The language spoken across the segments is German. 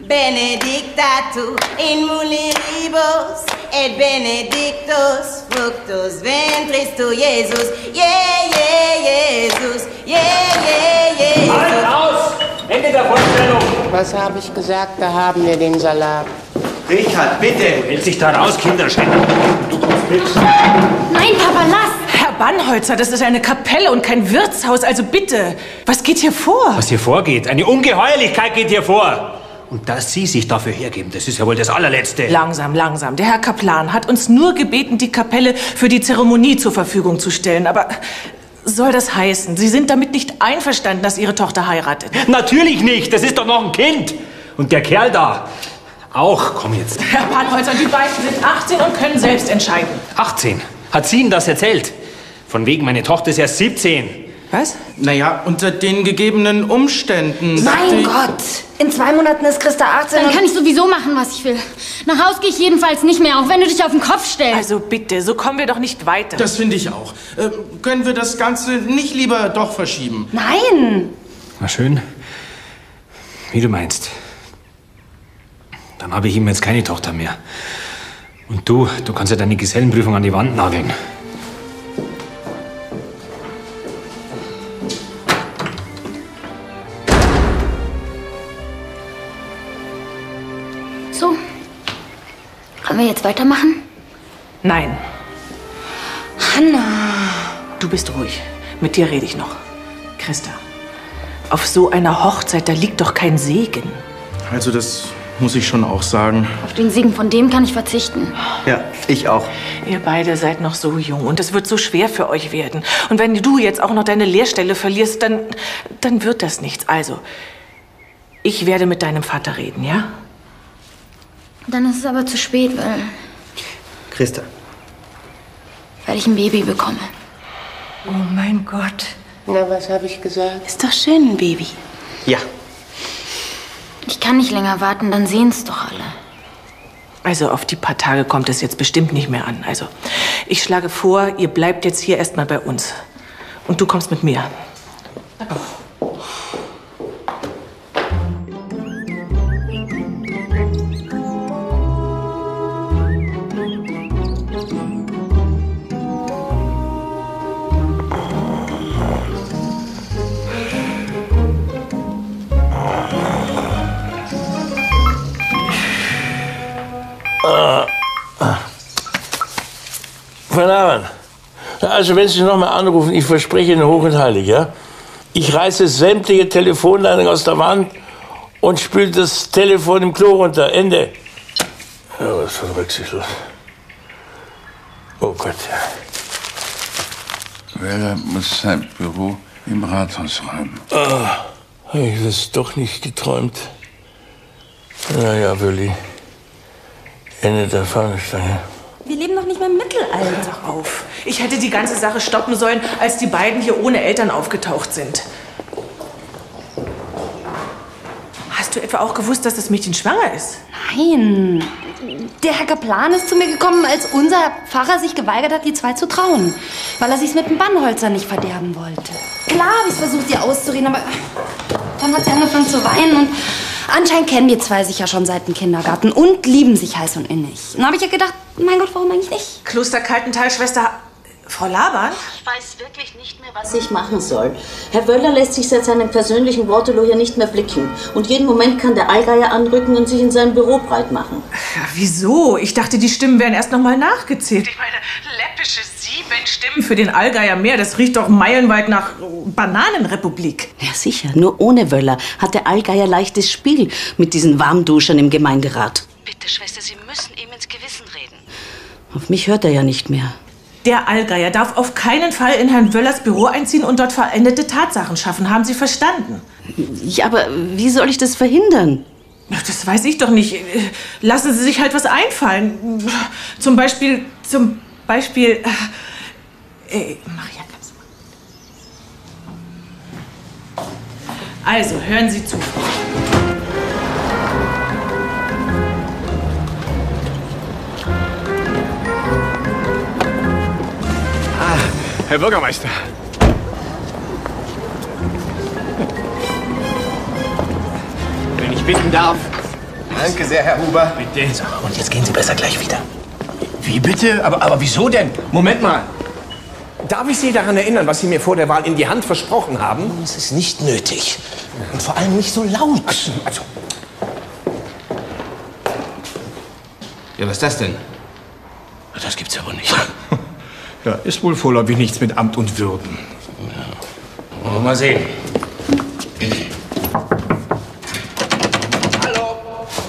benedictatur in mulieribus, et benedictus fructus ventris tu, Jesus. Jesus. Jesus. Halt aus! Ende der Vorstellung! Was habe ich gesagt? Da haben wir den Salat. Richard, bitte! Hält sich da raus, Kinderschänder. Du kommst mit. Nein, Papa, lass! Herr Bannholzer, das ist eine Kapelle und kein Wirtshaus, also bitte. Was geht hier vor? Was hier vorgeht? Eine Ungeheuerlichkeit geht hier vor. Und dass Sie sich dafür hergeben, das ist ja wohl das Allerletzte. Langsam, langsam. Der Herr Kaplan hat uns nur gebeten, die Kapelle für die Zeremonie zur Verfügung zu stellen. Aber soll das heißen, Sie sind damit nicht einverstanden, dass Ihre Tochter heiratet? Natürlich nicht. Das ist doch noch ein Kind. Und der Kerl da auch. Komm jetzt. Herr Bannholzer, die beiden sind 18 und können selbst entscheiden. 18? Hat sie Ihnen das erzählt? Von wegen, meine Tochter ist erst 17. Was? Naja, unter den gegebenen Umständen. Mein Gott! In 2 Monaten ist Christa 18. Dann kann ich sowieso machen, was ich will. Nach Haus gehe ich jedenfalls nicht mehr, auch wenn du dich auf den Kopf stellst. Also bitte, so kommen wir doch nicht weiter. Das finde ich auch. Können wir das Ganze nicht lieber doch verschieben? Nein! Na schön. Wie du meinst. Dann habe ich ihm jetzt keine Tochter mehr. Und du kannst ja deine Gesellenprüfung an die Wand nageln. So. Können wir jetzt weitermachen? Nein. Hanna! Du bist ruhig. Mit dir rede ich noch. Christa, auf so einer Hochzeit, da liegt doch kein Segen. Also das muss ich schon auch sagen. Auf den Segen von dem kann ich verzichten. Ja, ich auch. Ihr beide seid noch so jung und es wird so schwer für euch werden. Und wenn du jetzt auch noch deine Lehrstelle verlierst, dann wird das nichts. Also, ich werde mit deinem Vater reden, ja? Dann ist es aber zu spät, Christa. weil ich ein Baby bekomme. Oh mein Gott. Na, was habe ich gesagt? Ist doch schön, ein Baby. Ja. Ich kann nicht länger warten, dann sehen es doch alle. Also auf die paar Tage kommt es jetzt bestimmt nicht mehr an. Also ich schlage vor, ihr bleibt jetzt hier erstmal bei uns. Und du kommst mit mir. Guten Abend. Also, wenn Sie noch mal anrufen, ich verspreche Ihnen hoch und heilig, ja? Ich reiße sämtliche Telefonleitungen aus der Wand und spüle das Telefon im Klo runter. Ende. Ja, was für rücksichtslos. Oh Gott, ja. Werner muss sein Büro im Rathaus räumen. Oh, ich habe es doch nicht geträumt. Na ja, Willi. Ende der Fahnenstange. Wir leben noch nicht mehr im Mittelalter. Sag auf. Ich hätte die ganze Sache stoppen sollen, als die beiden hier ohne Eltern aufgetaucht sind. Hast du etwa auch gewusst, dass das Mädchen schwanger ist? Nein. Der Herr Kaplan ist zu mir gekommen, als unser Pfarrer sich geweigert hat, die 2 zu trauen. Weil er sich's mit dem Bannholzer nicht verderben wollte. Klar habe ich versucht, ihr auszureden, aber dann hat sie angefangen zu weinen. Und anscheinend kennen die 2 sich ja schon seit dem Kindergarten und lieben sich heiß und innig. Dann habe ich ja gedacht, mein Gott, warum eigentlich nicht? Kloster Kaltental, Schwester Frau Laban? Ich weiß wirklich nicht mehr, was ich machen soll. Herr Wöller lässt sich seit seinem persönlichen Waterloo hier nicht mehr blicken. Und jeden Moment kann der Allgeier anrücken und sich in seinem Büro breit machen. Ja, wieso? Ich dachte, die Stimmen wären erst noch mal nachgezählt. Ich meine, läppische 7 Stimmen für den Allgeier mehr. Das riecht doch meilenweit nach Bananenrepublik. Ja, sicher. Nur ohne Wöller hat der Allgeier leichtes Spiel mit diesen Warmduschern im Gemeinderat. Bitte, Schwester, Sie müssen ihm ins Gewissen reden. Auf mich hört er ja nicht mehr. Der Allgeier darf auf keinen Fall in Herrn Wöllers Büro einziehen und dort veränderte Tatsachen schaffen. Haben Sie verstanden? Ja, aber wie soll ich das verhindern? Ach, das weiß ich doch nicht. Lassen Sie sich halt was einfallen. Zum Beispiel... Maria, kannst du mal... Also, hören Sie zu. Herr Bürgermeister. Wenn ich bitten darf, Danke sehr, Herr Huber. Bitte. So, und jetzt gehen Sie besser gleich wieder. Wie bitte? Aber wieso denn? Moment mal. Darf ich Sie daran erinnern, was Sie mir vor der Wahl in die Hand versprochen haben? Es ist nicht nötig. Und vor allem nicht so laut. Also. Ja, was ist das denn? Das gibt's ja wohl nicht. Ja, ist wohl vorläufig nichts mit Amt und Würden. Ja. Wollen wir mal sehen. Hallo.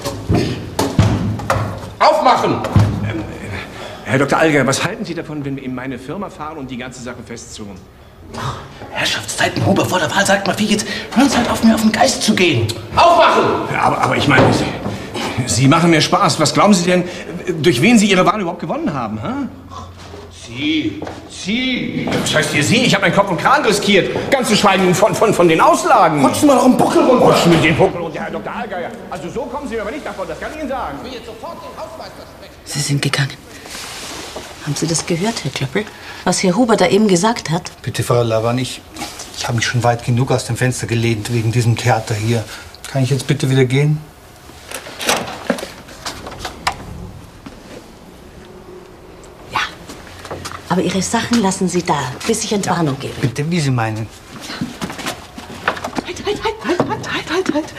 Aufmachen! Herr Dr. Allgeier, was halten Sie davon, wenn wir in meine Firma fahren und die ganze Sache festzurren? Herrschaftszeiten, Huber, vor der Wahl sagt mal, wie jetzt, hören Sie halt auf, mir auf den Geist zu gehen. Aufmachen! Ja, aber ich meine, Sie machen mir Spaß. Was glauben Sie denn, durch wen Sie Ihre Wahl überhaupt gewonnen haben? Hm? Sie. Was heißt hier Sie? Ich habe meinen Kopf und Kragen riskiert. Ganz zu schweigen von den Auslagen. Rutschen wir noch einen Buckel runter. Rutschen mit dem Buckel runter, Herr Dr. Allgeier. Also so kommen Sie mir aber nicht davon, das kann ich Ihnen sagen. Ich will jetzt sofort den Hausmeister sprechen. Sie sind gegangen. Haben Sie das gehört, Herr Klöppel? Was Herr Huber da eben gesagt hat? Bitte, Frau Lavan, ich habe mich schon weit genug aus dem Fenster gelehnt wegen diesem Theater hier. Kann ich jetzt bitte wieder gehen? Ja. Aber Ihre Sachen lassen Sie da, bis ich Entwarnung gebe. Bitte, wie Sie meinen. Halt.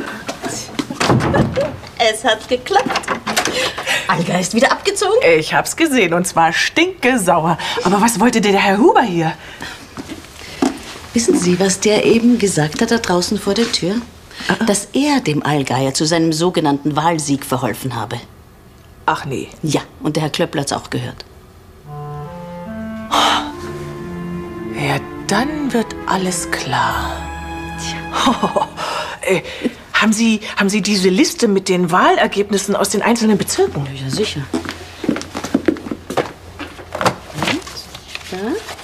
Es hat geklappt. Allgeier ist wieder abgezogen? Ich hab's gesehen und zwar stinkesauer. Aber was wollte der Herr Huber hier? Wissen Sie, was der eben gesagt hat da draußen vor der Tür? Dass er dem Allgeier zu seinem sogenannten Wahlsieg verholfen habe. Ach nee. Ja, und der Herr Klöppel hat's auch gehört. Ja, dann wird alles klar. Haben Sie diese Liste mit den Wahlergebnissen aus den einzelnen Bezirken? Ja, sicher. Da?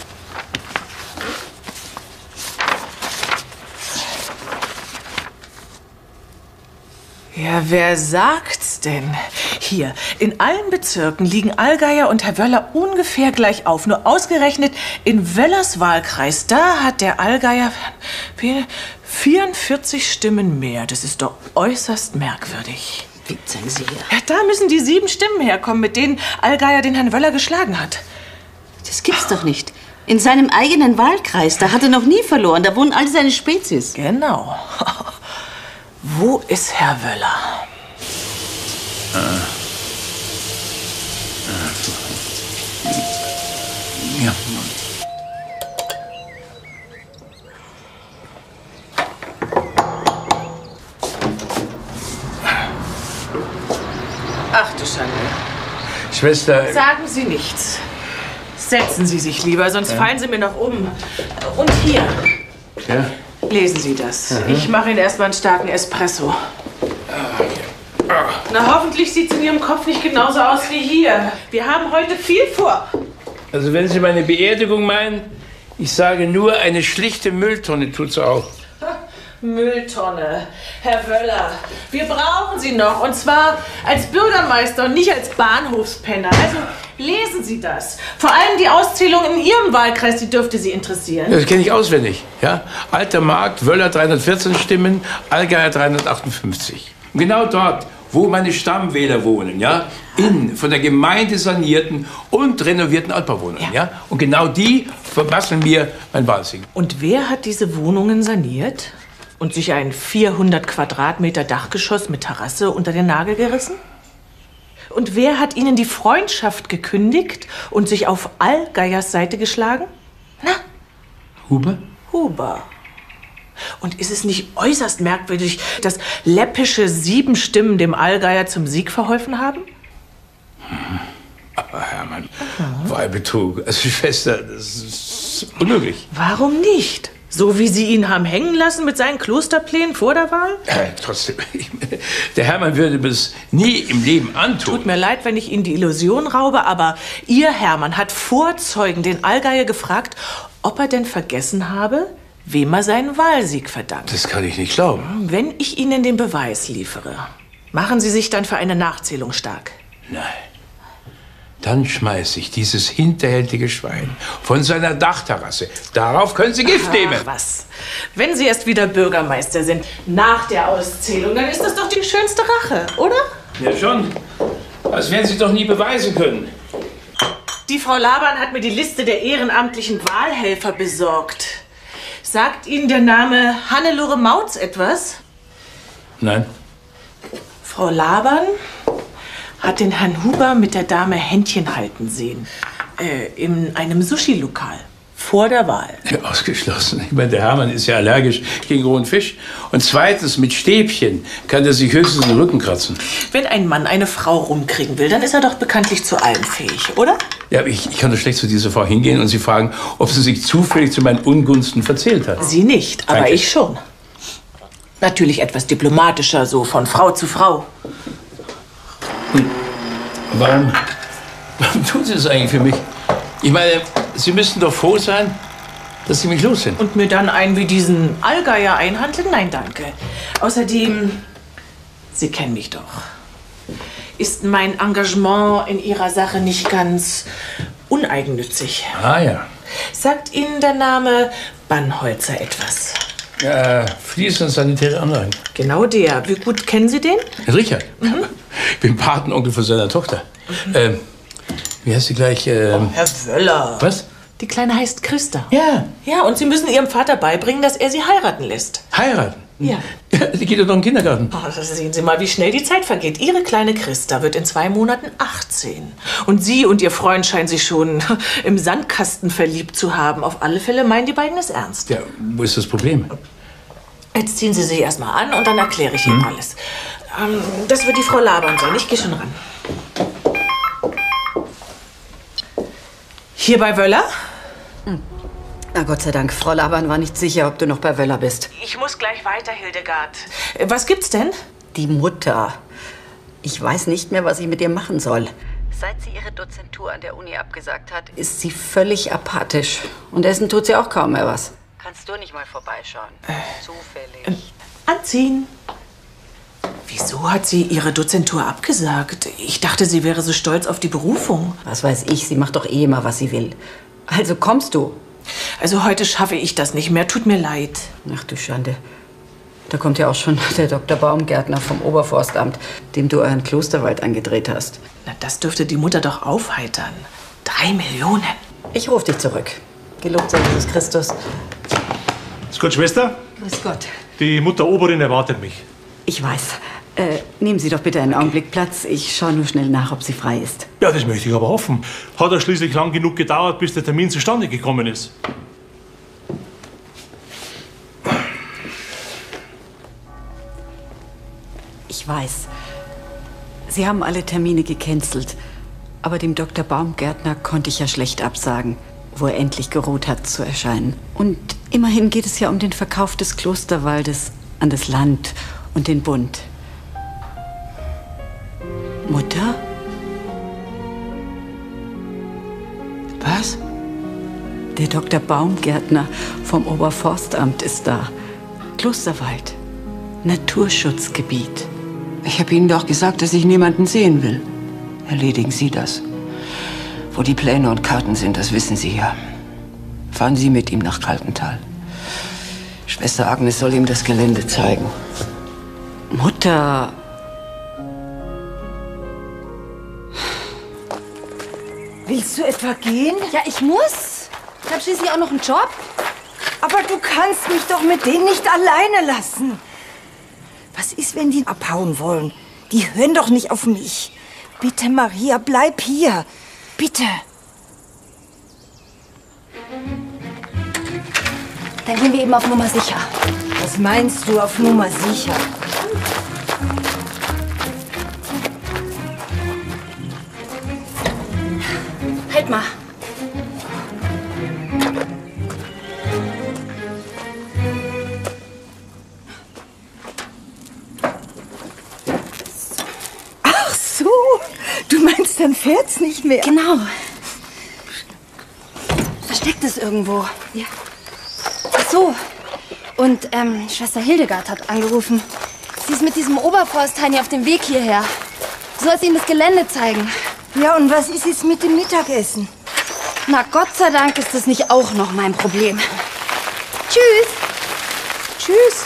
Ja, wer sagt's denn? Hier, in allen Bezirken liegen Allgeier und Herr Wöller ungefähr gleich auf. Nur ausgerechnet in Wöllers Wahlkreis, da hat der Allgeier 44 Stimmen mehr. Das ist doch äußerst merkwürdig. Wie zeigen Sie hier? Ja, da müssen die 7 Stimmen herkommen, mit denen Allgeier den Herrn Wöller geschlagen hat. Das gibt's doch nicht. In seinem eigenen Wahlkreis, da hat er noch nie verloren. Da wohnen all seine Spezies. Genau. Wo ist Herr Wöller? Ja. Ach du Schande. Schwester... Sagen Sie nichts. Setzen Sie sich lieber, sonst fallen Sie mir noch um. Und hier. Ja? Lesen Sie das. Mhm. Ich mache Ihnen erstmal einen starken Espresso. Na, hoffentlich sieht es in Ihrem Kopf nicht genauso aus wie hier. Wir haben heute viel vor. Also wenn Sie meine Beerdigung meinen, ich sage nur, eine schlichte Mülltonne tut's auch. Mülltonne. Herr Wöller, wir brauchen Sie noch. Und zwar als Bürgermeister und nicht als Bahnhofspenner. Also lesen Sie das. Vor allem die Auszählung in Ihrem Wahlkreis, die dürfte Sie interessieren. Ja, das kenne ich auswendig. Ja? Alter Markt, Wöller 314 Stimmen, Allgeier 358. Und genau dort, wo meine Stammwähler wohnen, ja, in von der Gemeinde sanierten und renovierten Altbauwohnungen, ja. Und genau die vermasseln mir mein Wahlsieg. Und wer hat diese Wohnungen saniert und sich ein 400 Quadratmeter Dachgeschoss mit Terrasse unter den Nagel gerissen? Und wer hat Ihnen die Freundschaft gekündigt und sich auf Allgeiers Seite geschlagen? Na? Huber? Huber. Und ist es nicht äußerst merkwürdig, dass läppische 7 Stimmen dem Allgeier zum Sieg verholfen haben? Aber Hermann, Wahlbetrug. Also Schwester, das ist unmöglich. Warum nicht? So wie Sie ihn haben hängen lassen mit seinen Klosterplänen vor der Wahl? Trotzdem, der Hermann würde mir das nie im Leben antun. Tut mir leid, wenn ich Ihnen die Illusion raube, aber Ihr Hermann hat vor Zeugen den Allgeier gefragt, ob er denn vergessen habe, wem er seinen Wahlsieg verdankt. Das kann ich nicht glauben. Wenn ich Ihnen den Beweis liefere, machen Sie sich dann für eine Nachzählung stark. Nein. Dann schmeiße ich dieses hinterhältige Schwein von seiner Dachterrasse. Darauf können Sie Gift nehmen. Ach, was? Wenn Sie erst wieder Bürgermeister sind, nach der Auszählung, dann ist das doch die schönste Rache, oder? Ja, schon. Das werden Sie doch nie beweisen können. Die Frau Laban hat mir die Liste der ehrenamtlichen Wahlhelfer besorgt. Sagt Ihnen der Name Hannelore Mautz etwas? Nein. Frau Laban hat den Herrn Huber mit der Dame Händchen halten sehen. In einem Sushi-Lokal. Vor der Wahl. Ja, ausgeschlossen. Ich meine, der Hermann ist ja allergisch gegen rohen Fisch. Und zweitens, mit Stäbchen kann er sich höchstens den Rücken kratzen. Wenn ein Mann eine Frau rumkriegen will, dann ist er doch bekanntlich zu allem fähig, oder? Ja, aber ich kann doch schlecht zu dieser Frau hingehen und sie fragen, ob sie sich zufällig zu meinen Ungunsten verzählt hat. Sie nicht, aber Danke. ich schon. Natürlich etwas diplomatischer, so von Frau zu Frau. Warum tun Sie das eigentlich für mich? Ich meine, Sie müssten doch froh sein, dass Sie mich los sind. Und mir dann einen wie diesen Allgeier einhandeln? Nein, danke. Außerdem, Sie kennen mich doch. Ist mein Engagement in Ihrer Sache nicht ganz uneigennützig? Ah ja. Sagt Ihnen der Name Bannholzer etwas? Fließ- und sanitäre Anlagen. Genau der. Wie gut kennen Sie den? Richard. Ich bin Patenonkel von seiner Tochter. Wie heißt sie gleich? Herr Wöller. Was? Die Kleine heißt Christa. Ja. Ja, und Sie müssen Ihrem Vater beibringen, dass er Sie heiraten lässt. Heiraten? Ja. Die geht doch noch in den Kindergarten. Oh, sehen Sie mal, wie schnell die Zeit vergeht. Ihre kleine Christa wird in 2 Monaten 18. Und Sie und Ihr Freund scheinen sich schon im Sandkasten verliebt zu haben. Auf alle Fälle meinen die beiden es ernst. Ja, wo ist das Problem? Jetzt ziehen Sie sich erstmal an und dann erkläre ich Ihnen alles. Das wird die Frau Laban sein. Ich gehe schon ran. Hier bei Wöller? Na Gott sei Dank, Frau Laban war nicht sicher, ob du noch bei Wöller bist. Ich muss gleich weiter, Hildegard. Was gibt's denn? Die Mutter. Ich weiß nicht mehr, was ich mit ihr machen soll. Seit sie ihre Dozentur an der Uni abgesagt hat, ist sie völlig apathisch. Und essen tut sie auch kaum mehr was. Kannst du nicht mal vorbeischauen? Zufällig. Anziehen. Wieso hat sie ihre Dozentur abgesagt? Ich dachte, sie wäre so stolz auf die Berufung. Was weiß ich, sie macht doch eh immer, was sie will. Also kommst du? Also heute schaffe ich das nicht mehr. Tut mir leid. Ach du Schande. Da kommt ja auch schon der Dr. Baumgärtner vom Oberforstamt, dem du euren Klosterwald angedreht hast. Na, das dürfte die Mutter doch aufheitern. 3 Millionen. Ich rufe dich zurück. Gelobt sei Jesus Christus. Ist gut, Schwester? Grüß Gott. Die Mutter Oberin erwartet mich. Ich weiß. Nehmen Sie doch bitte einen Augenblick Platz. Ich schaue nur schnell nach, ob sie frei ist. Ja, das möchte ich aber hoffen. Hat ja schließlich lang genug gedauert, bis der Termin zustande gekommen ist. Ich weiß. Sie haben alle Termine gecancelt. Aber dem Dr. Baumgärtner konnte ich ja schlecht absagen, wo er endlich geruht hat zu erscheinen. Und immerhin geht es ja um den Verkauf des Klosterwaldes an das Land und den Bund. Mutter? Was? Der Dr. Baumgärtner vom Oberforstamt ist da. Klosterwald. Naturschutzgebiet. Ich habe Ihnen doch gesagt, dass ich niemanden sehen will. Erledigen Sie das. Wo die Pläne und Karten sind, das wissen Sie ja. Fahren Sie mit ihm nach Kaltental. Schwester Agnes soll ihm das Gelände zeigen. Mutter. Willst du etwa gehen? Ja, ich muss. Ich habe schließlich auch noch einen Job. Aber du kannst mich doch mit denen nicht alleine lassen. Was ist, wenn die abhauen wollen? Die hören doch nicht auf mich. Bitte, Maria, bleib hier. Bitte. Dann gehen wir eben auf Nummer sicher. Was meinst du auf Nummer sicher? Halt mal. Ach so, du meinst, dann fährt's nicht mehr? Genau. Versteckt es irgendwo. Ja. Ach so. Und Schwester Hildegard hat angerufen. Sie ist mit diesem Oberforst-Heini auf dem Weg hierher. Soll sie Ihnen das Gelände zeigen. Ja, und was ist jetzt mit dem Mittagessen? Na, Gott sei Dank ist das nicht auch noch mein Problem. Tschüss. Tschüss.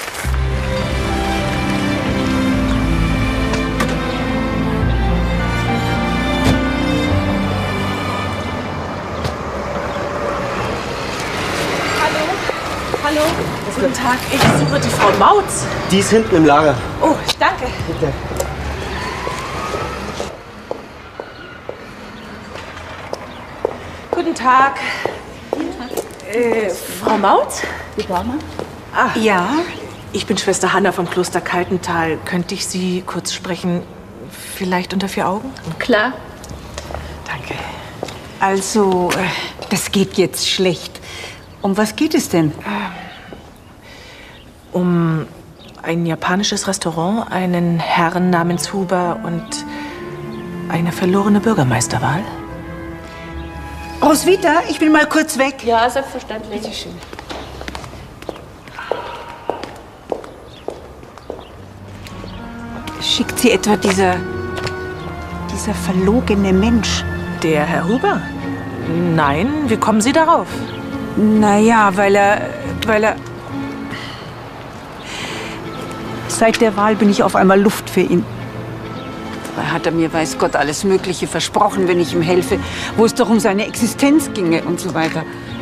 Hallo? Guten Tag, ich suche die Frau Mautz. Die ist hinten im Lager. Oh, danke. Bitte. Guten Tag. Frau Mautz? Die Dame? Ah, ja. Ich bin Schwester Hanna vom Kloster Kaltental. Könnte ich Sie kurz sprechen? Vielleicht unter 4 Augen? Klar. Danke. Also, das geht jetzt schlecht. Um was geht es denn? Um ein japanisches Restaurant, einen Herrn namens Huber und eine verlorene Bürgermeisterwahl. Roswitha, ich will mal kurz weg. Ja, selbstverständlich. Bitte schön. Schickt sie etwa dieser verlogene Mensch? Der Herr Huber? Nein, wie kommen Sie darauf? Naja, weil er... Seit der Wahl bin ich auf einmal Luft für ihn. Dabei hat er mir, weiß Gott, alles Mögliche versprochen, wenn ich ihm helfe, wo es doch um seine Existenz ginge und so weiter.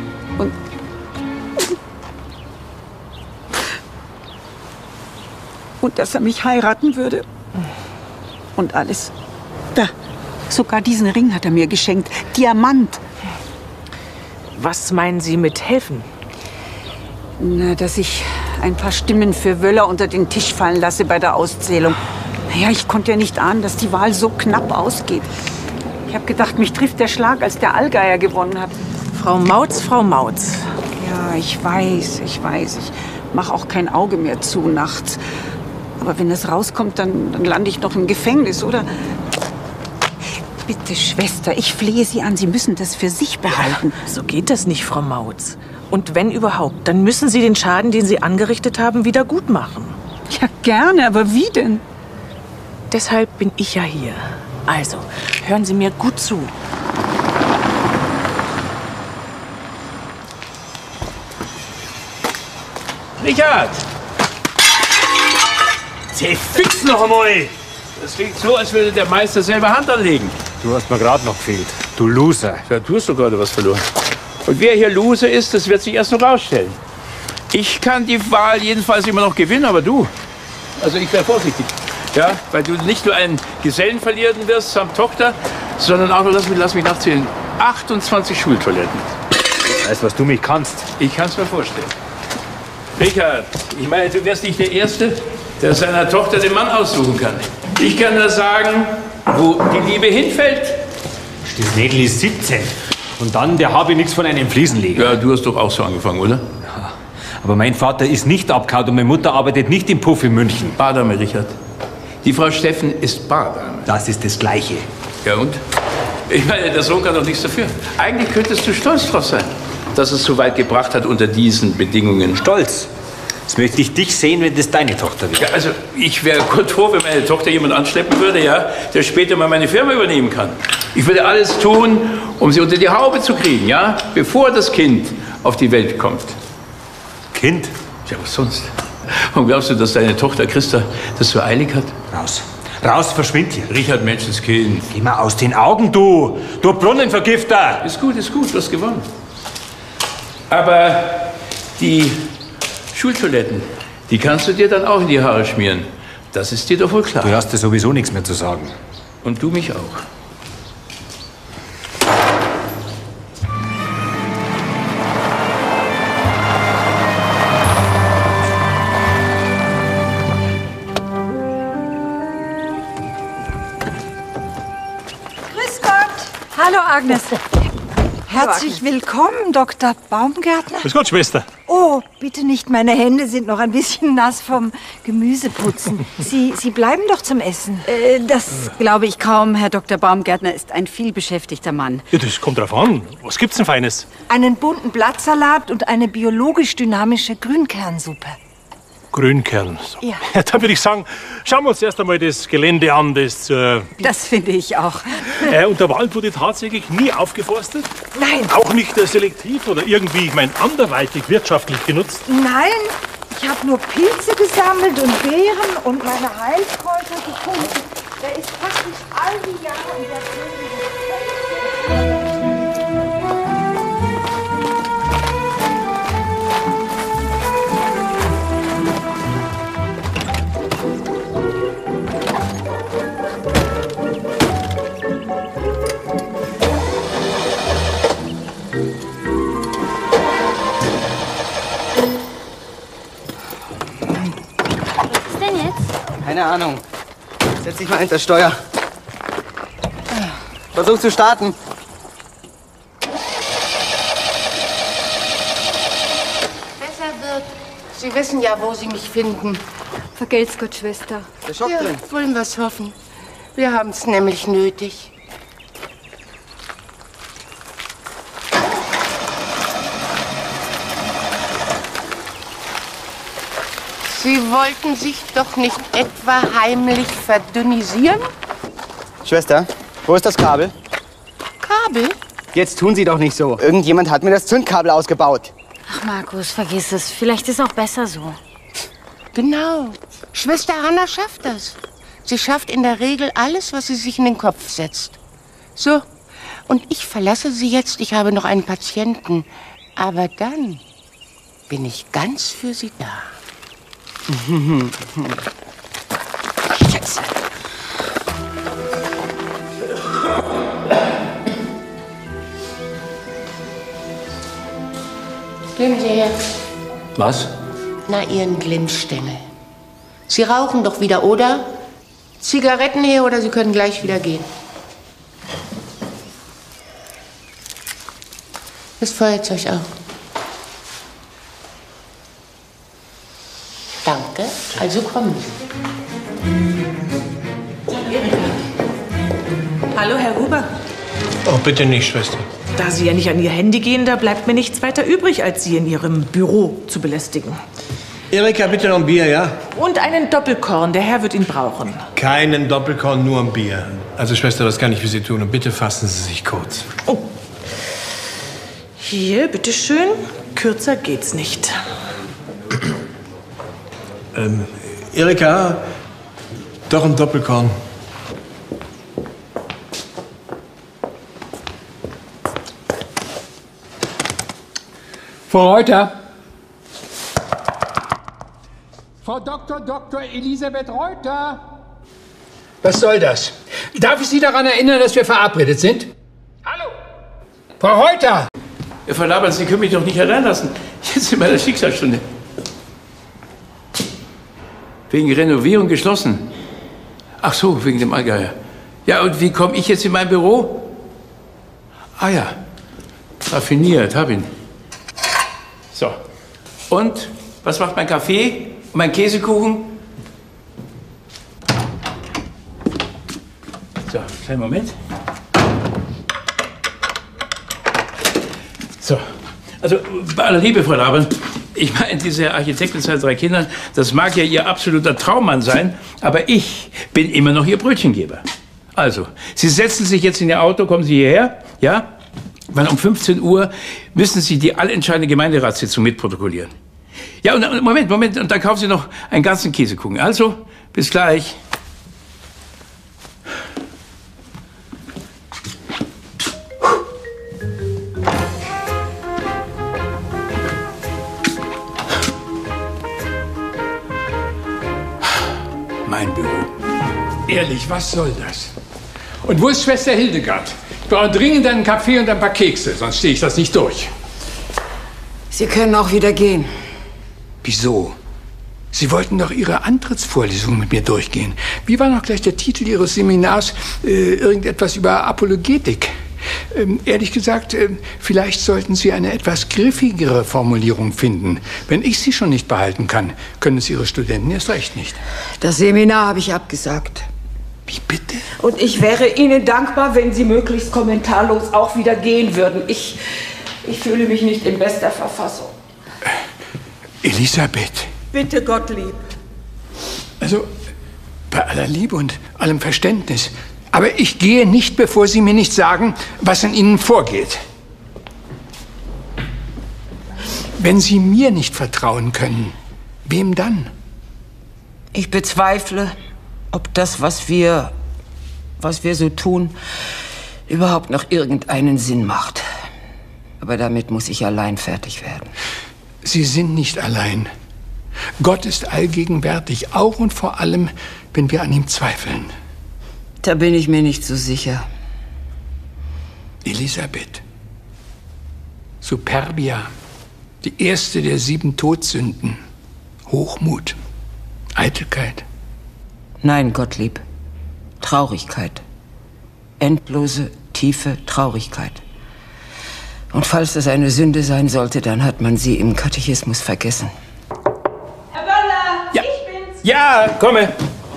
Und dass er mich heiraten würde. Und alles. Da, sogar diesen Ring hat er mir geschenkt. Diamant. Was meinen Sie mit helfen? Na, dass ich ein paar Stimmen für Wöller unter den Tisch fallen lasse bei der Auszählung. Naja, ich konnte ja nicht ahnen, dass die Wahl so knapp ausgeht. Ich habe gedacht, mich trifft der Schlag, als der Allgeier gewonnen hat. Frau Mautz, Frau Mautz. Ja, ich weiß. Ich mache auch kein Auge mehr zu nachts. Aber wenn es rauskommt, dann lande ich noch im Gefängnis, oder? Bitte, Schwester, ich flehe Sie an, Sie müssen das für sich behalten. So geht das nicht, Frau Mautz. Und wenn überhaupt, dann müssen Sie den Schaden, den Sie angerichtet haben, wieder gut machen. Ja, gerne, aber wie denn? Deshalb bin ich ja hier. Also, hören Sie mir gut zu. Richard! Zeh fix noch einmal! Das klingt so, als würde der Meister selber Hand anlegen. Du hast mir gerade noch gefehlt. Du Loser. Ja, du hast doch gerade was verloren. Und wer hier Loser ist, das wird sich erst noch rausstellen. Ich kann die Wahl jedenfalls immer noch gewinnen, aber du? Also ich wäre vorsichtig. Ja, weil du nicht nur einen Gesellen verlieren wirst samt Tochter, sondern auch noch, lass mich nachzählen, 28 Schultoiletten. Weißt du, was du mich kannst? Ich kann es mir vorstellen. Richard, ich meine, du wärst nicht der Erste, der seiner Tochter den Mann aussuchen kann. Ich kann nur sagen, wo die Liebe hinfällt. Das Mädel ist 17. Und dann, der habe nichts von einem Fliesenleger. Ja, du hast doch auch so angefangen, oder? Ja, aber mein Vater ist nicht abgehauen und meine Mutter arbeitet nicht im Puff in München. Bardame, Richard. Die Frau Steffen ist Bardame. Das ist das Gleiche. Ja und? Ich meine, der Sohn kann doch nichts dafür. Eigentlich könntest du stolz drauf sein, dass es so weit gebracht hat unter diesen Bedingungen. Stolz? Jetzt möchte ich dich sehen, wenn das deine Tochter wird. Ja, also ich wäre Gott froh, wenn meine Tochter jemand anschleppen würde, ja, der später mal meine Firma übernehmen kann. Ich würde alles tun, um sie unter die Haube zu kriegen, ja, bevor das Kind auf die Welt kommt. Kind? Ja, was sonst? Und glaubst du, dass deine Tochter Christa das so eilig hat? Raus. Raus, verschwind hier. Richard, Menschenskind. Geh mal aus den Augen, du! Du Brunnenvergifter! Ist gut, du hast gewonnen. Aber die Schultoiletten, die kannst du dir dann auch in die Haare schmieren. Das ist dir doch wohl klar. Du hast ja sowieso nichts mehr zu sagen. Und du mich auch. Grüß Gott. Hallo, Agnes. Herzlich willkommen, Dr. Baumgärtner. Grüß Gott, Schwester. Oh, bitte nicht, meine Hände sind noch ein bisschen nass vom Gemüseputzen. Sie bleiben doch zum Essen. Das glaube ich kaum. Herr Dr. Baumgärtner ist ein vielbeschäftigter Mann. Ja, das kommt drauf an. Was gibt's denn Feines? Einen bunten Blattsalat und eine biologisch dynamische Grünkernsuppe. Grünkern. Ja. Ja, da würde ich sagen, schauen wir uns erst einmal das Gelände an. Das finde ich auch. Und der Wald wurde tatsächlich nie aufgeforstet? Nein. Auch nicht selektiv oder irgendwie, anderweitig wirtschaftlich genutzt? Nein, ich habe nur Pilze gesammelt und Beeren und meine Heilkräuter gefunden. Der ist praktisch all die Jahre in der Was ist denn jetzt? Keine Ahnung. Setz dich mal hinter Steuer. Versuch zu starten. Besser wird. Sie wissen ja, wo Sie mich finden. Vergelt's Gott, Schwester. Der Schock Ja, drin. wollen wir es hoffen. Wir haben es nämlich nötig. Sie wollten sich doch nicht etwa heimlich verdünnisieren? Schwester, wo ist das Kabel? Kabel? Jetzt tun Sie doch nicht so. Irgendjemand hat mir das Zündkabel ausgebaut. Ach, Markus, vergiss es. Vielleicht ist auch besser so. Genau. Schwester Hanna schafft das. Sie schafft in der Regel alles, was sie sich in den Kopf setzt. So, und ich verlasse Sie jetzt. Ich habe noch einen Patienten. Aber dann bin ich ganz für Sie da. Scheiße. Geben Sie her. Was? Na, Ihren Glimmstängel. Sie rauchen doch wieder, oder? Zigaretten her, oder Sie können gleich wieder gehen. Das Feuerzeug auch. Danke. Also kommen Sie. Hallo, Herr Huber. Oh, bitte nicht, Schwester. Da Sie ja nicht an Ihr Handy gehen, da bleibt mir nichts weiter übrig, als Sie in Ihrem Büro zu belästigen. Erika, bitte noch ein Bier, ja? Und einen Doppelkorn, der Herr wird ihn brauchen. Keinen Doppelkorn, nur ein Bier. Also, Schwester, das kann ich für Sie tun. Und bitte fassen Sie sich kurz. Oh. Hier, bitteschön. Kürzer geht's nicht. Erika, doch ein Doppelkorn. Frau Reuter. Frau Dr. Elisabeth Reuter. Was soll das? Darf ich Sie daran erinnern, dass wir verabredet sind? Hallo? Frau Reuter! Frau Laberl, Sie können mich doch nicht allein lassen. Jetzt in meiner Schicksalsstunde. Wegen Renovierung geschlossen. Ach so, wegen dem Allgeier. Ja, und wie komme ich jetzt in mein Büro? Ah ja, raffiniert, hab ihn. So. Und, was macht mein Kaffee und mein Käsekuchen? So, kleinen Moment. So, also bei aller Liebe, Frau Laberl, ich meine, diese Architektin mit 3 Kindern, das mag ja Ihr absoluter Traummann sein, aber ich bin immer noch Ihr Brötchengeber. Also, Sie setzen sich jetzt in Ihr Auto, kommen Sie hierher, ja? Weil um 15 Uhr müssen Sie die allentscheidende Gemeinderatssitzung mitprotokollieren. Ja, und Moment, und dann kaufen Sie noch einen ganzen Käsekuchen. Also, bis gleich. Mein Büro. Ehrlich, was soll das? Und wo ist Schwester Hildegard? Ich brauche dringend einen Kaffee und ein paar Kekse, sonst stehe ich das nicht durch. Sie können auch wieder gehen. Wieso? Sie wollten doch Ihre Antrittsvorlesung mit mir durchgehen. Wie war noch gleich der Titel Ihres Seminars? Irgendetwas über Apologetik. Ehrlich gesagt, vielleicht sollten Sie eine etwas griffigere Formulierung finden. Wenn ich sie schon nicht behalten kann, können es Ihre Studenten erst recht nicht. Das Seminar habe ich abgesagt. Wie bitte? Und ich wäre Ihnen dankbar, wenn Sie möglichst kommentarlos auch wieder gehen würden. Ich fühle mich nicht in bester Verfassung. Elisabeth, Bitte, Gottlieb. Also, bei aller Liebe und allem Verständnis. Aber ich gehe nicht, bevor Sie mir nicht sagen, was in Ihnen vorgeht. Wenn Sie mir nicht vertrauen können, wem dann? Ich bezweifle, ob das, was wir so tun, überhaupt noch irgendeinen Sinn macht. Aber damit muss ich allein fertig werden. Sie sind nicht allein. Gott ist allgegenwärtig, auch und vor allem, wenn wir an ihm zweifeln. Da bin ich mir nicht so sicher. Elisabeth, Superbia, die erste der 7 Todsünden. Hochmut, Eitelkeit. Nein, Gottlieb. Traurigkeit. Endlose, tiefe Traurigkeit. Und falls das eine Sünde sein sollte, dann hat man sie im Katechismus vergessen. Herr Böller, ja. Ich bin's. Ja, komme.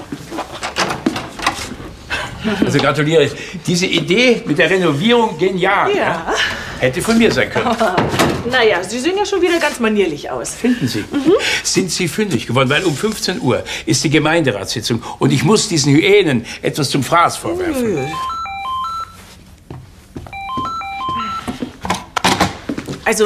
Also gratuliere ich. Diese Idee mit der Renovierung, genial. Ja. Hätte von mir sein können. Naja, Sie sehen ja schon wieder ganz manierlich aus. Finden Sie? Sind Sie fündig geworden? Weil um 15 Uhr ist die Gemeinderatssitzung und ich muss diesen Hyänen etwas zum Fraß vorwerfen. Also,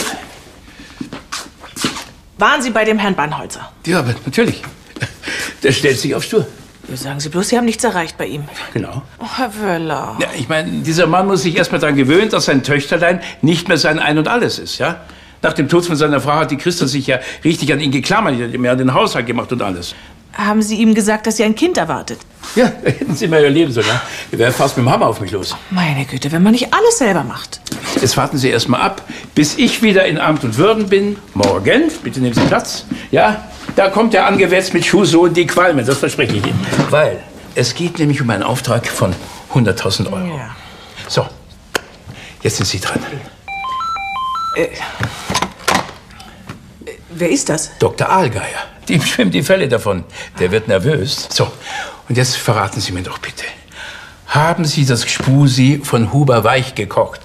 waren Sie bei dem Herrn Bannholzer? Ja, aber natürlich. Der stellt sich auf Stur. Ja, sagen Sie bloß, Sie haben nichts erreicht bei ihm. Genau. Oh, Herr Wöller. Ja, ich meine, dieser Mann muss sich erst mal daran gewöhnen, dass sein Töchterlein nicht mehr sein Ein und Alles ist, ja? Nach dem Tod von seiner Frau hat die Christa sich ja richtig an ihn geklammert. Die hat ihm ja den Haushalt gemacht und alles. Haben Sie ihm gesagt, dass Sie ein Kind erwartet? Ja, hätten Sie mal Ihr Leben sollen, ja? Der wäre fast mit dem Hammer auf mich los. Meine Güte, wenn man nicht alles selber macht. Jetzt warten Sie erst mal ab, bis ich wieder in Amt und Würden bin. Morgen, bitte nehmen Sie Platz. Ja, da kommt er angewetzt mit Schuhsohlen, die qualmen, das verspreche ich Ihnen. Weil es geht nämlich um einen Auftrag von 100.000 Euro. Ja. So, jetzt sind Sie dran. Wer ist das? Dr. Allgeier. Dem schwimmen die Fälle davon. Der wird nervös. So, und jetzt verraten Sie mir doch bitte. Haben Sie das Gspusi von Huber weich gekocht?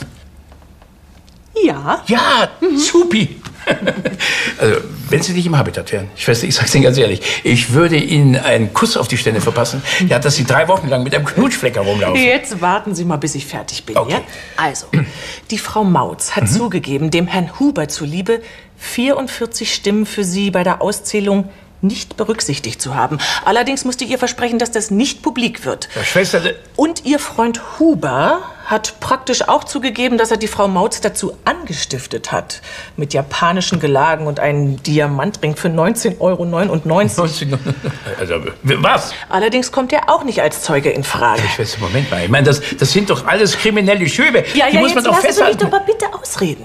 Ja. Ja, supi. Also, wenn Sie nicht im Habitat wären, Schwester, ich sag's Ihnen ganz ehrlich, ich würde Ihnen einen Kuss auf die Stirn verpassen, ja, dass Sie 3 Wochen lang mit einem Knutschfleck herumlaufen. Jetzt warten Sie mal, bis ich fertig bin, Okay. ja? Also, die Frau Mautz hat zugegeben, dem Herrn Huber zuliebe 44 Stimmen für sie bei der Auszählung nicht berücksichtigt zu haben. Allerdings musste ihr versprechen, dass das nicht publik wird. Ja, Schwester... Und ihr Freund Huber hat praktisch auch zugegeben, dass er die Frau Mautz dazu angestiftet hat. Mit japanischen Gelagen und einem Diamantring für 19,99 €. Also, was? Allerdings kommt er auch nicht als Zeuge in Frage. Schwester, Moment mal. Ich meine, das sind doch alles kriminelle Schöbe. Ja, Die muss man jetzt doch lassen Sie mich festhalten. doch mal bitte ausreden.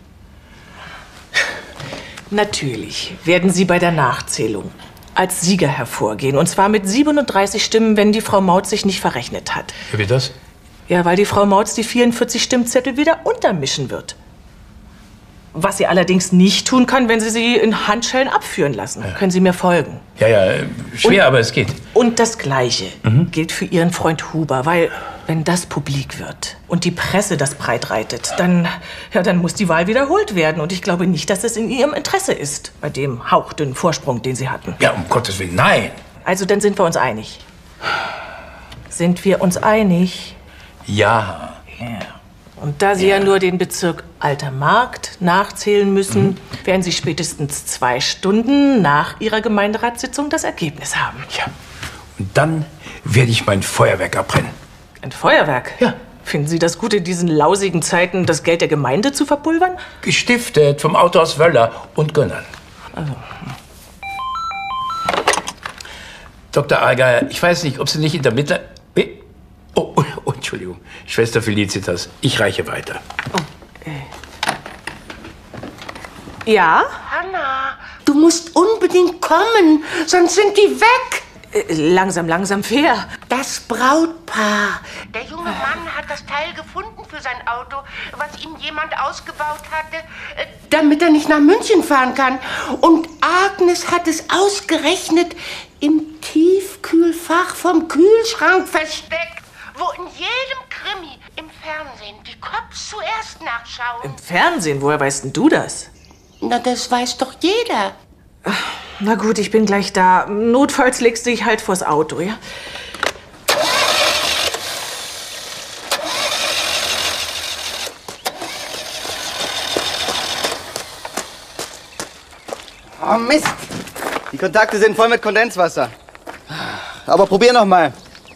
Natürlich werden Sie bei der Nachzählung als Sieger hervorgehen. Und zwar mit 37 Stimmen, wenn die Frau Mautz sich nicht verrechnet hat. Wie das? Ja, weil die Frau Mautz die 44 Stimmzettel wieder untermischen wird. Was sie allerdings nicht tun kann, wenn Sie sie in Handschellen abführen lassen. Ja. Können Sie mir folgen? Ja, schwer, aber es geht. Und das Gleiche gilt für Ihren Freund Huber, weil wenn das publik wird und die Presse das breitreitet, dann muss die Wahl wiederholt werden. Und ich glaube nicht, dass es in Ihrem Interesse ist, bei dem hauchdünnen Vorsprung, den Sie hatten. Ja, um Gottes Willen, nein. Also dann sind wir uns einig. Sind wir uns einig? Ja. Ja. Und da Sie ja nur den Bezirk Alter Markt nachzählen müssen, werden Sie spätestens 2 Stunden nach Ihrer Gemeinderatssitzung das Ergebnis haben. Ja. Und dann werde ich mein Feuerwerk abbrennen. Ein Feuerwerk? Ja. Finden Sie das gut, in diesen lausigen Zeiten das Geld der Gemeinde zu verpulvern? Gestiftet vom Autohaus Wöller und Gönnern. Also. Dr. Allgeier, ich weiß nicht, ob Sie nicht in der Mitte... Oh, Entschuldigung. Schwester Felicitas, ich reiche weiter. Ja? Hanna, du musst unbedingt kommen, sonst sind die weg. Langsam, fair. Das Brautpaar. Der junge Mann hat das Teil gefunden für sein Auto, was ihm jemand ausgebaut hatte, damit er nicht nach München fahren kann. Und Agnes hat es ausgerechnet im Tiefkühlfach vom Kühlschrank versteckt, wo in jedem Krimi im Fernsehen die Cops zuerst nachschauen. Im Fernsehen? Woher weißt denn du das? Na, das weiß doch jeder. Na gut, ich bin gleich da. Notfalls legst du dich halt vors Auto, ja? Oh, Mist. Die Kontakte sind voll mit Kondenswasser. Aber probier noch mal.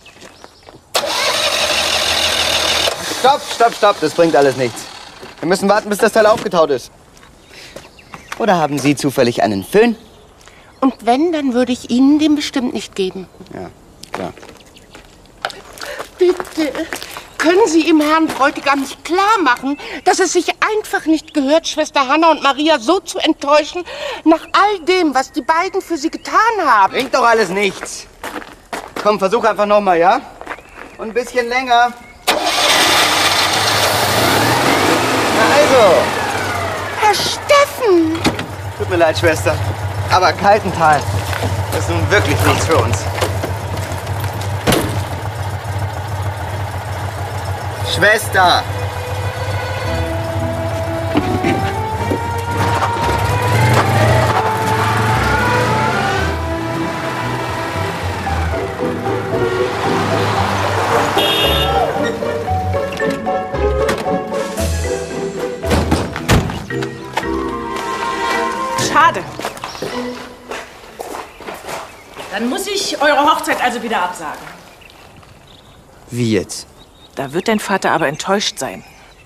Stopp. Das bringt alles nichts. Wir müssen warten, bis das Teil aufgetaut ist. Oder haben Sie zufällig einen Föhn? Und wenn, dann würde ich Ihnen den bestimmt nicht geben. Ja, klar. Bitte, können Sie im Herrn Bräutigam nicht klar machen, dass es sich einfach nicht gehört, Schwester Hanna und Maria so zu enttäuschen, nach all dem, was die beiden für sie getan haben? Bringt doch alles nichts. Komm, versuch einfach noch mal, ja? Und ein bisschen länger. Na also. Herr Steffen! Tut mir leid, Schwester. Aber Kaltental ist nun wirklich nichts für uns. Schwester! Schade. Dann muss ich eure Hochzeit also wieder absagen. Wie jetzt? Da wird dein Vater aber enttäuscht sein.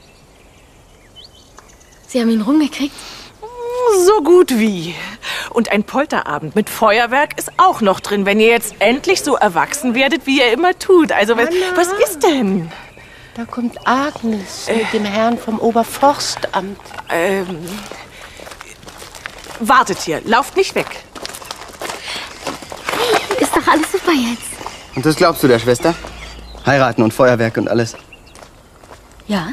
Sie haben ihn rumgekriegt? So gut wie. Und ein Polterabend mit Feuerwerk ist auch noch drin, wenn ihr jetzt endlich so erwachsen werdet, wie ihr immer tut. Also, was ist denn? Da kommt Agnes mit dem Herrn vom Oberforstamt. Wartet hier, lauft nicht weg. Ist doch alles super jetzt. Und das glaubst du der Schwester? Heiraten und Feuerwerk und alles. Ja.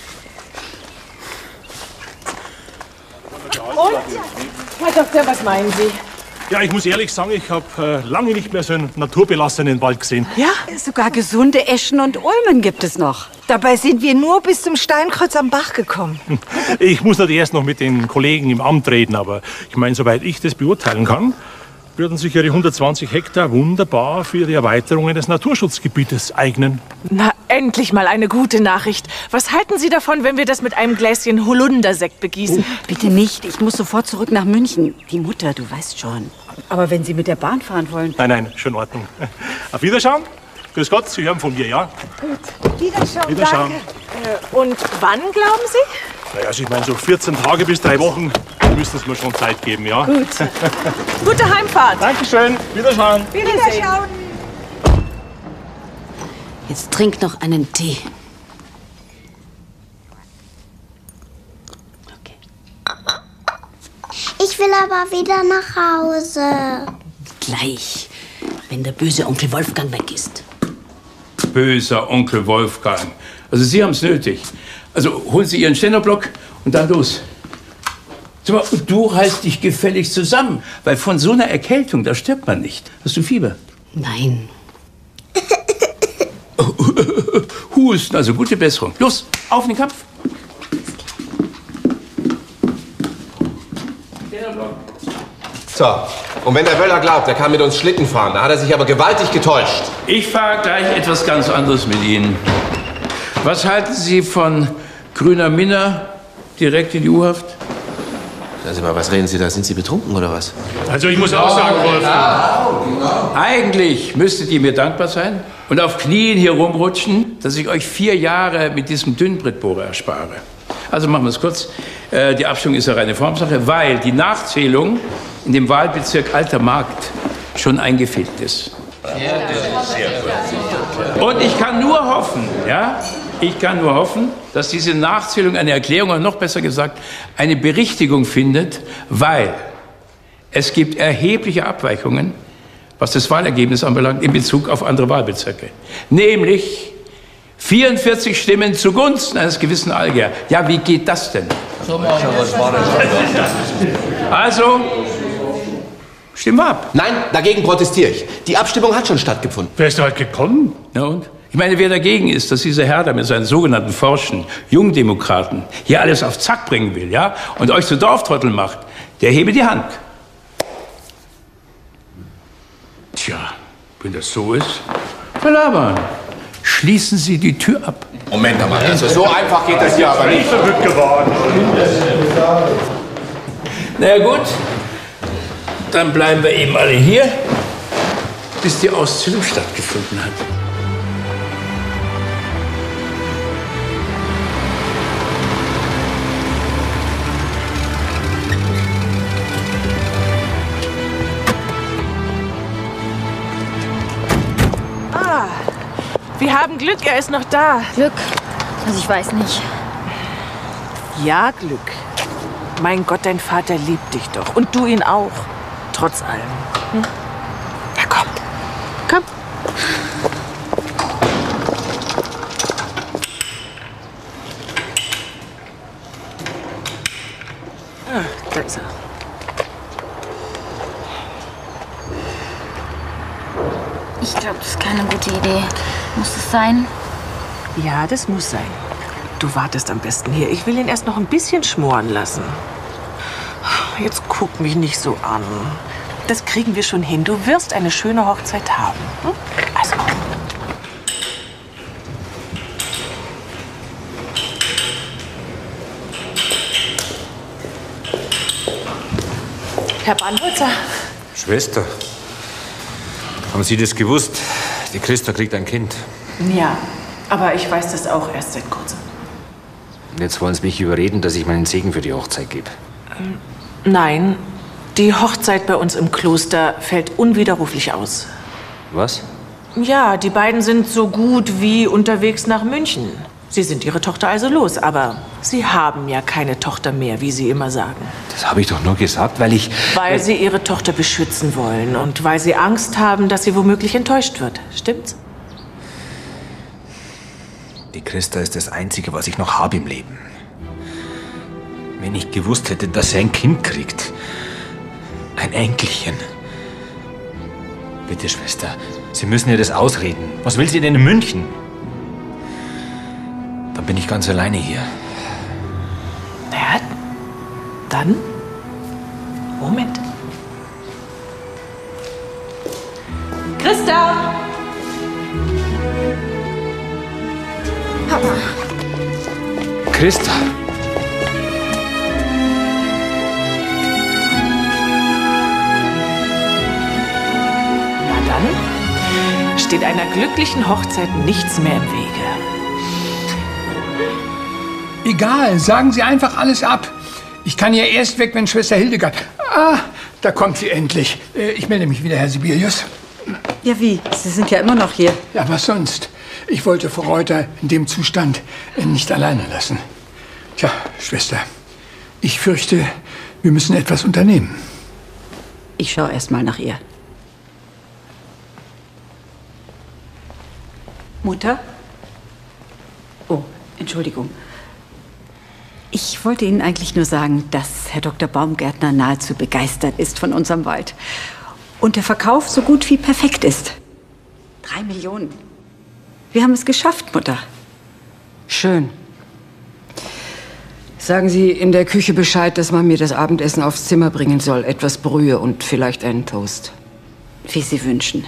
Und? Herr Doktor, was meinen Sie? Ja, ich muss ehrlich sagen, ich habe lange nicht mehr so einen naturbelassenen Wald gesehen. Ja? Sogar gesunde Eschen und Ulmen gibt es noch. Dabei sind wir nur bis zum Steinkreuz am Bach gekommen. Ich muss natürlich erst noch mit den Kollegen im Amt reden, aber ich meine, soweit ich das beurteilen kann, würden sich Ihre 120 Hektar wunderbar für die Erweiterung des Naturschutzgebietes eignen. Na, endlich mal eine gute Nachricht. Was halten Sie davon, wenn wir das mit einem Gläschen Holundersekt begießen? Bitte nicht, ich muss sofort zurück nach München. Die Mutter, du weißt schon. Aber wenn Sie mit der Bahn fahren wollen... Nein, schon in Ordnung. Auf Wiederschauen. Grüß Gott, Sie hören von mir, ja? Gut, Wiederschauen, Wiederschauen. danke. Und wann, glauben Sie? Naja, also ich meine, so 14 Tage bis 3 Wochen müssten es mir schon Zeit geben, ja? Gut. Gute Heimfahrt. Dankeschön. Wiederschauen. Wiederschauen. Jetzt trink noch einen Tee. Ich will aber wieder nach Hause. Gleich, wenn der böse Onkel Wolfgang weg ist. Böser Onkel Wolfgang. Also Sie haben es nötig. Also holen Sie Ihren Ständerblock und dann los. Sag mal, und du reißt dich gefälligst zusammen, weil von so einer Erkältung, da stirbt man nicht. Hast du Fieber? Nein. Husten, also gute Besserung. Los, auf den Kopf. So, und wenn der Wöller glaubt, er kann mit uns Schlitten fahren, da hat er sich aber gewaltig getäuscht. Ich fahre gleich etwas ganz anderes mit Ihnen. Was halten Sie von grüner Minna direkt in die U-Haft? Sagen Sie mal, was reden Sie da? Sind Sie betrunken oder was? Also ich muss auch sagen, Wolfgang. Eigentlich müsstet ihr mir dankbar sein und auf Knien hier rumrutschen, dass ich euch 4 Jahre mit diesem Dünnbrettbohrer erspare. Also machen wir es kurz. Die Abstimmung ist ja reine Formsache, weil die Nachzählung in dem Wahlbezirk Alter Markt schon eingefegt ist. Und ich kann nur hoffen, dass diese Nachzählung eine Erklärung, oder noch besser gesagt, eine Berichtigung findet, weil es gibt erhebliche Abweichungen, was das Wahlergebnis anbelangt, in Bezug auf andere Wahlbezirke. Nämlich 44 Stimmen zugunsten eines gewissen Allgäuer. Ja, wie geht das denn? Also, stimmen wir ab. Nein, dagegen protestiere ich. Die Abstimmung hat schon stattgefunden. Wer ist da halt gekommen? Na und? Ich meine, wer dagegen ist, dass dieser Herr da mit seinen sogenannten Forschen, Jungdemokraten, hier alles auf Zack bringen will, ja, und euch zu Dorftrotteln macht, der hebe die Hand. Tja, wenn das so ist. Frau Laban, schließen Sie die Tür ab. Moment mal, also so einfach geht das hier aber nicht. Verrückt geworden. Na ja, gut, dann bleiben wir eben alle hier, bis die Auszählung stattgefunden hat. Wir haben Glück, er ist noch da. Glück? Also ich weiß nicht. Ja, Glück. Mein Gott, dein Vater liebt dich doch. Und du ihn auch. Trotz allem. Hm? Er kommt. Komm. Ah, da ist er. Ich glaube, das ist keine gute Idee. Muss es sein? Ja, das muss sein. Du wartest am besten hier. Ich will ihn erst noch ein bisschen schmoren lassen. Jetzt guck mich nicht so an. Das kriegen wir schon hin. Du wirst eine schöne Hochzeit haben. Hm? Also. Herr Bandholzer. Schwester, haben Sie das gewusst? Die Christa kriegt ein Kind. Ja, aber ich weiß das auch erst seit kurzem. Jetzt wollen Sie mich überreden, dass ich meinen Segen für die Hochzeit gebe. Nein, die Hochzeit bei uns im Kloster fällt unwiderruflich aus. Was? Ja, die beiden sind so gut wie unterwegs nach München. Sie sind ihre Tochter also los, aber sie haben ja keine Tochter mehr, wie sie immer sagen. Das habe ich doch nur gesagt, weil ich... Weil sie ihre Tochter beschützen wollen und weil sie Angst haben, dass sie womöglich enttäuscht wird. Stimmt's? Die Christa ist das Einzige, was ich noch habe im Leben. Wenn ich gewusst hätte, dass sie ein Kind kriegt. Ein Enkelchen. Bitte, Schwester, Sie müssen ihr das ausreden. Was will sie denn in München? Dann bin ich ganz alleine hier. Ja, dann... Moment. Christa! Papa. Christa! Na dann steht einer glücklichen Hochzeit nichts mehr im Wege. Egal, sagen Sie einfach alles ab. Ich kann ja erst weg, wenn Schwester Hildegard... Ah, da kommt sie endlich. Ich melde mich wieder, Herr Sibelius. Ja, wie? Sie sind ja immer noch hier. Ja, was sonst? Ich wollte Frau Reuter in dem Zustand nicht alleine lassen. Tja, Schwester, ich fürchte, wir müssen etwas unternehmen. Ich schaue erst mal nach ihr. Mutter? Oh, Entschuldigung. Ich wollte Ihnen eigentlich nur sagen, dass Herr Dr. Baumgärtner nahezu begeistert ist von unserem Wald. Und der Verkauf so gut wie perfekt ist. 3 Millionen. Wir haben es geschafft, Mutter. Schön. Sagen Sie in der Küche Bescheid, dass man mir das Abendessen aufs Zimmer bringen soll. Etwas Brühe und vielleicht einen Toast. Wie Sie wünschen.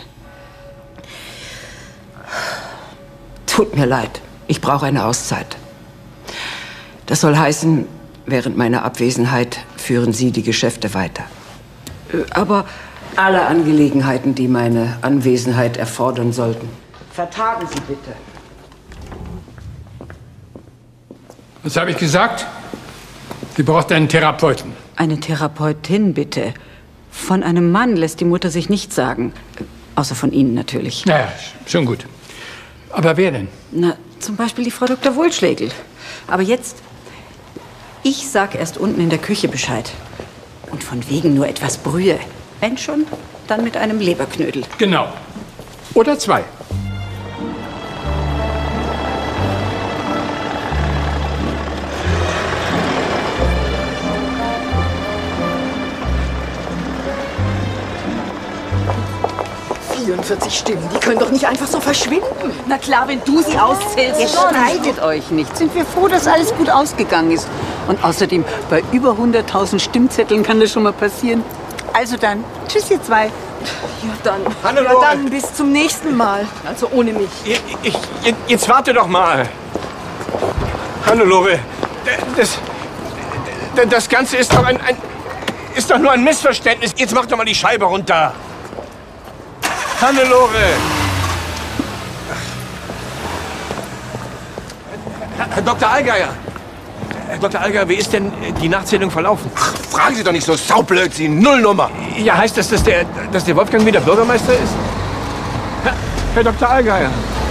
Tut mir leid. Ich brauche eine Auszeit. Das soll heißen, während meiner Abwesenheit führen Sie die Geschäfte weiter. Aber alle Angelegenheiten, die meine Anwesenheit erfordern sollten, vertagen Sie bitte. Was habe ich gesagt? Sie braucht einen Therapeuten. Eine Therapeutin, bitte. Von einem Mann lässt die Mutter sich nichts sagen. Außer von Ihnen natürlich. Naja, schon gut. Aber wer denn? Na, zum Beispiel die Frau Dr. Wohlschlegel. Aber jetzt... Ich sag erst unten in der Küche Bescheid. Und von wegen nur etwas Brühe. Wenn schon, dann mit einem Leberknödel. Genau. Oder 2. Stimmen, die können doch nicht einfach so verschwinden. Na klar, wenn du sie auszählst. Ihr streitet euch nicht. Sind wir froh, dass alles gut ausgegangen ist. Und außerdem, bei über 100.000 Stimmzetteln kann das schon mal passieren. Also dann, tschüss ihr zwei. Ja, dann. Hannelore. Ja, dann bis zum nächsten Mal. Also ohne mich. Jetzt warte doch mal. Hannelore, das Ganze ist doch ist doch nur ein Missverständnis. Jetzt mach doch mal die Scheibe runter. Hannelore! Herr Dr. Allgeier! Herr Dr. Allgeier, wie ist denn die Nachzählung verlaufen? Ach, fragen Sie doch nicht so saublödsinn. Nullnummer. Ja, heißt das, dass der Wolfgang wieder Bürgermeister ist? Herr Dr. Allgeier!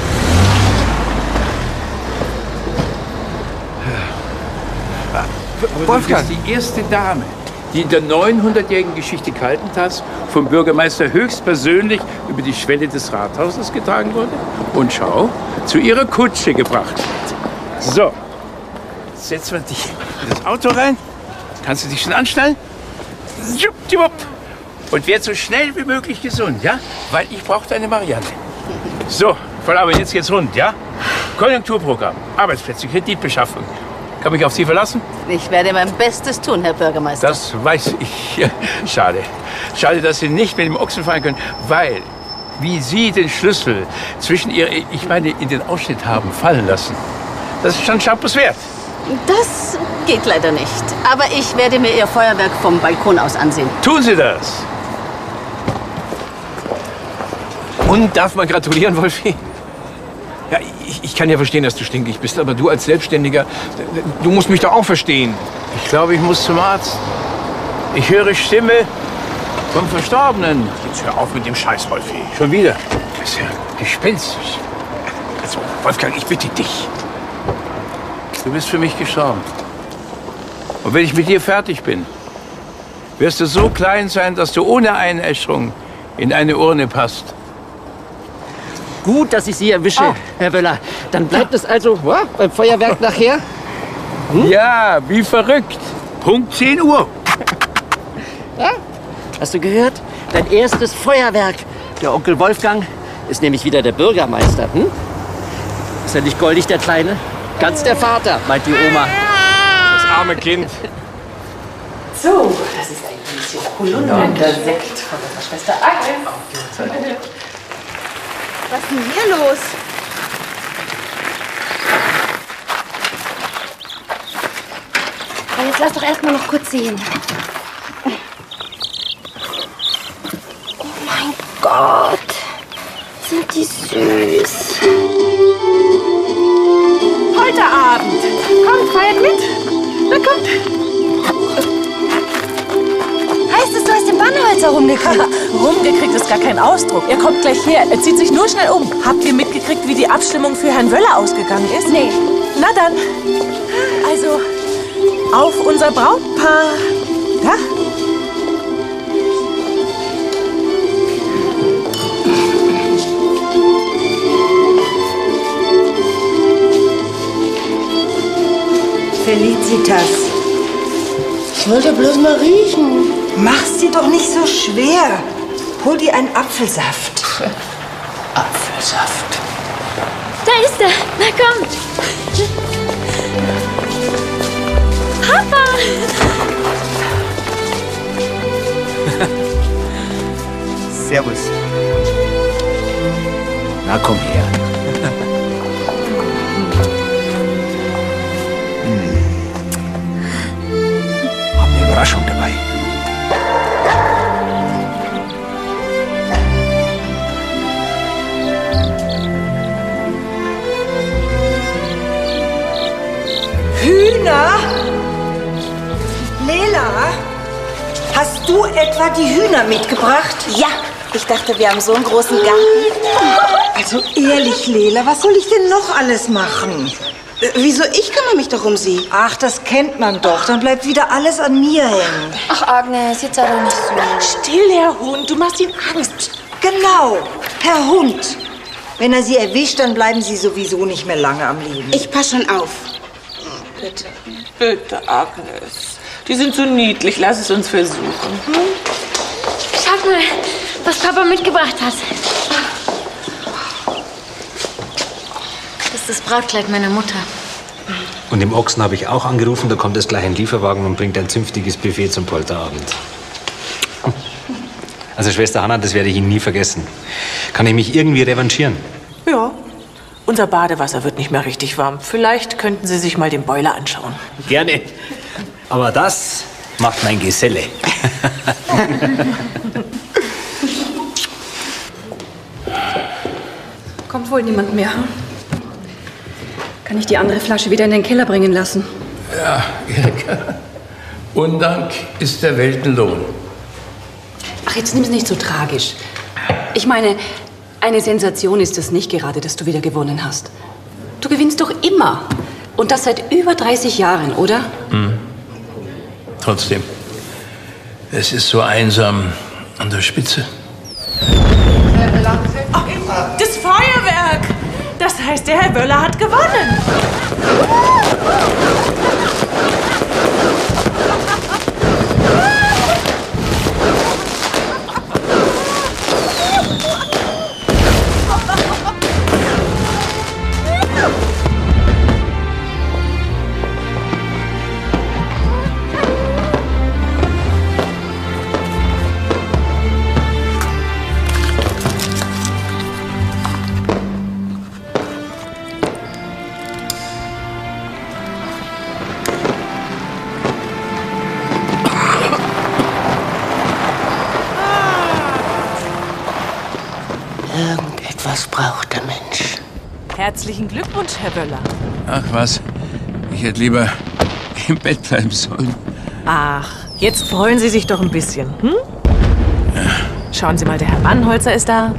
Wolfgang. Du bist die erste Dame, die in der 900-jährigen Geschichte Kaltentals vom Bürgermeister höchstpersönlich über die Schwelle des Rathauses getragen wurde und schau, zu ihrer Kutsche gebracht wird. So, setzen wir dich in das Auto rein. Kannst du dich schon anstellen? Juppdiwupp. Und werd so schnell wie möglich gesund, ja? Weil ich brauche deine Marianne. So, Frau Lauber, jetzt geht's rund, ja? Konjunkturprogramm, Arbeitsplätze, Kreditbeschaffung. Kann mich auf Sie verlassen? Ich werde mein Bestes tun, Herr Bürgermeister. Das weiß ich. Schade. Schade, dass Sie nicht mit dem Ochsen fahren können, weil, wie Sie den Schlüssel zwischen in den Ausschnitt haben fallen lassen, das ist schon Schampus wert. Das geht leider nicht. Aber ich werde mir Ihr Feuerwerk vom Balkon aus ansehen. Tun Sie das! Und darf man gratulieren, Wolfi? Ja, ich kann ja verstehen, dass du stinkig bist, aber du als Selbstständiger, du musst mich doch auch verstehen. Ich glaube, ich muss zum Arzt. Ich höre Stimme vom Verstorbenen. Jetzt hör auf mit dem Scheiß, Wolfi. Schon wieder? Das ist ja gespenstisch. Also, Wolfgang, ich bitte dich. Du bist für mich gestorben. Und wenn ich mit dir fertig bin, wirst du so klein sein, dass du ohne Einäscherung in eine Urne passt. Gut, dass ich Sie erwische, Herr Wöller. Dann bleibt es also beim Feuerwerk nachher? Ja, wie verrückt. Punkt 10 Uhr. Ja? Hast du gehört? Dein erstes Feuerwerk. Der Onkel Wolfgang ist nämlich wieder der Bürgermeister. Hm? Ist er nicht goldig, der Kleine? Ganz der Vater, meint die Oma. Das arme Kind. So, das ist ein bisschen Holunder-Sekt von unserer Schwester Agnes. Was ist denn hier los? Aber jetzt lass doch erst mal noch kurz sehen. Oh mein Gott. Sind die süß. Heute Abend. Kommt, feiert mit. Na, kommt. Heißt es, du hast den Bannholzer rumgekriegt? Rumgekriegt ist gar kein Ausdruck. Er kommt gleich her. Er zieht sich nur schnell um. Habt ihr mitgekriegt, wie die Abstimmung für Herrn Wöller ausgegangen ist? Nee. Na dann. Also, auf unser Brautpaar. Ja? Felicitas. Ich wollte bloß mal riechen. Mach's dir doch nicht so schwer. Hol dir einen Apfelsaft. Apfelsaft. Da ist er. Na komm. Papa. Servus. Na komm her. Hab eine Überraschung dabei. Hühner? Lela, hast du etwa die Hühner mitgebracht? Ja, ich dachte, wir haben so einen großen Garten. Also ehrlich, Lela, was soll ich denn noch alles machen? Wieso? Ich kümmere mich doch um sie. Ach, das kennt man doch. Dann bleibt wieder alles an mir hängen. Ach, Agnes, jetzt sei doch nicht so. Still, Herr Hund, du machst ihm Angst. Genau, Herr Hund. Wenn er sie erwischt, dann bleiben sie sowieso nicht mehr lange am Leben. Ich passe schon auf. Bitte, bitte, Agnes. Die sind so niedlich. Lass es uns versuchen. Hm? Schaut mal, was Papa mitgebracht hat. Das ist das Brautkleid meiner Mutter. Und im Ochsen habe ich auch angerufen, da kommt jetzt gleich ein Lieferwagen und bringt ein zünftiges Buffet zum Polterabend. Also Schwester Hanna, das werde ich Ihnen nie vergessen. Kann ich mich irgendwie revanchieren? Ja. Unser Badewasser wird nicht mehr richtig warm. Vielleicht könnten Sie sich mal den Boiler anschauen. Gerne. Aber das macht mein Geselle. Kommt wohl niemand mehr. Kann ich die andere Flasche wieder in den Keller bringen lassen? Ja, Erika. Undank ist der Weltenlohn. Ach, jetzt nimm es nicht so tragisch. Ich meine, eine Sensation ist es nicht gerade, dass du wieder gewonnen hast. Du gewinnst doch immer. Und das seit über 30 Jahren, oder? Hm. Trotzdem, es ist so einsam an der Spitze. Das Feuerwerk! Das heißt, der Herr Wöller hat gewonnen. Irgendetwas braucht der Mensch. Herzlichen Glückwunsch, Herr Wöller. Ach was, ich hätte lieber im Bett bleiben sollen. Ach, jetzt freuen Sie sich doch ein bisschen, hm? Schauen Sie mal, der Herr Bannholzer ist da.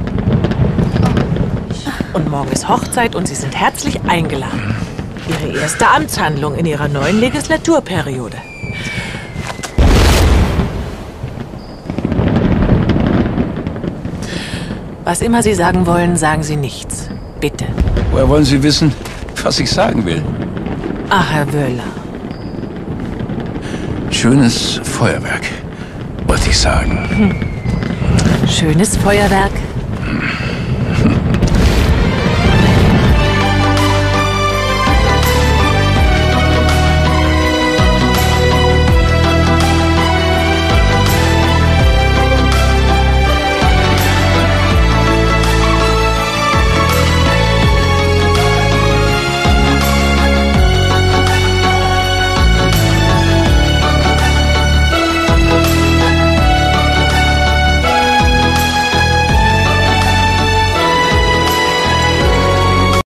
Und morgen ist Hochzeit und Sie sind herzlich eingeladen. Ihre erste Amtshandlung in Ihrer neuen Legislaturperiode. Was immer Sie sagen wollen, sagen Sie nichts. Bitte. Woher wollen Sie wissen, was ich sagen will? Ach, Herr Wöller. Schönes Feuerwerk, wollte ich sagen. Schönes Feuerwerk. Hm.